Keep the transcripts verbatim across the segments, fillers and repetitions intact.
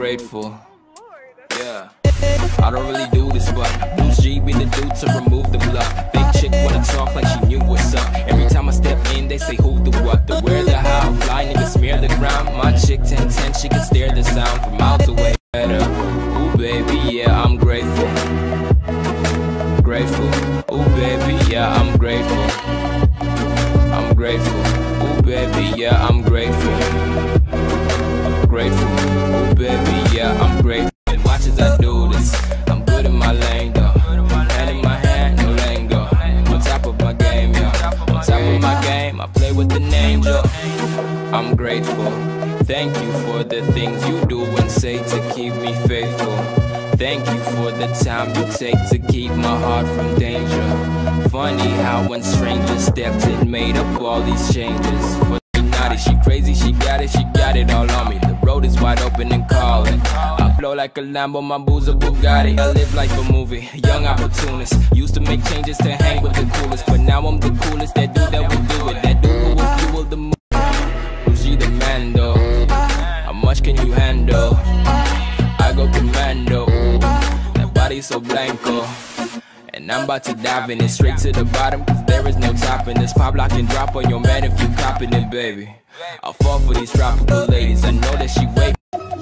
grateful. Yeah, I don't really do this, but Bruce G be the dude to remove the blood. Big chick wanna talk like she knew what's up. Every time I step in, they say who the what, the where, the how. Fly nigga smear the ground. My chick ten ten, she can stare the sound from miles away. Better, ooh baby, yeah, I'm grateful. Grateful, ooh baby, yeah, I'm grateful. I'm grateful, ooh baby, yeah, I'm grateful. Grateful, ooh baby, yeah, I'm grateful. And watch as I do this, I'm good in my lane though. Hand in my hand, no lingo. On top of my game, yo. On top of my game, I play with an angel. I'm grateful. Thank you for the things you do and say to keep me faithful. Thank you for the time you take to keep my heart from danger. Funny how when strangers stepped in, made up all these changes. For she naughty, she crazy, she got it, she got it all on me. The road is wide open and calling. I flow like a Lambo, my boo's a Bugatti. I live like a movie, young opportunist. Used to make changes to hang with the coolest, but now I'm the coolest. That dude that will do it, that dude who will fuel the move. Who's she the man though? How much can you handle? I go commando, that body so blanco. And I'm about to dive in it straight to the bottom, cause there is no topping this. Pop, lock, and drop on your man if you copping it, baby. I'll fall for these tropical ladies, I know that she wait.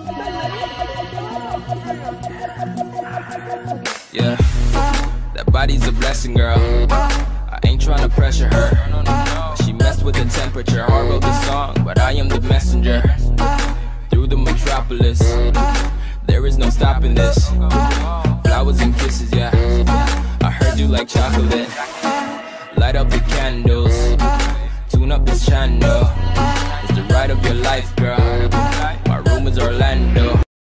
Yeah, that body's a blessing, girl. I ain't tryna pressure her. She messed with the temperature. Hard wrote the song, but I am the messenger. Through the metropolis, there is no stopping this. Flowers and kisses, yeah. I heard you like chocolate. Light up the candles, tune up this channel. It's the ride of your life, girl. My room is Orlando.